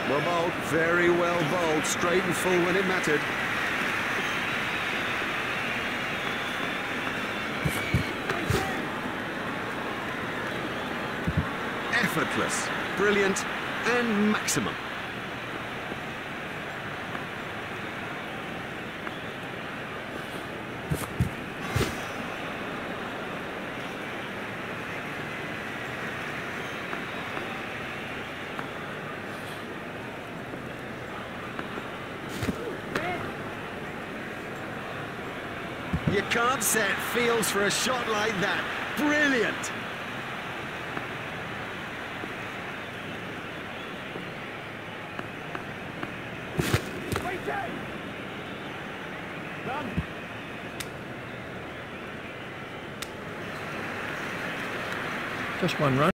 Well bowled, very well bowled, straight and full when it mattered. Effortless, brilliant, and maximum. You can't set fields for a shot like that. Brilliant! Done. Just one run.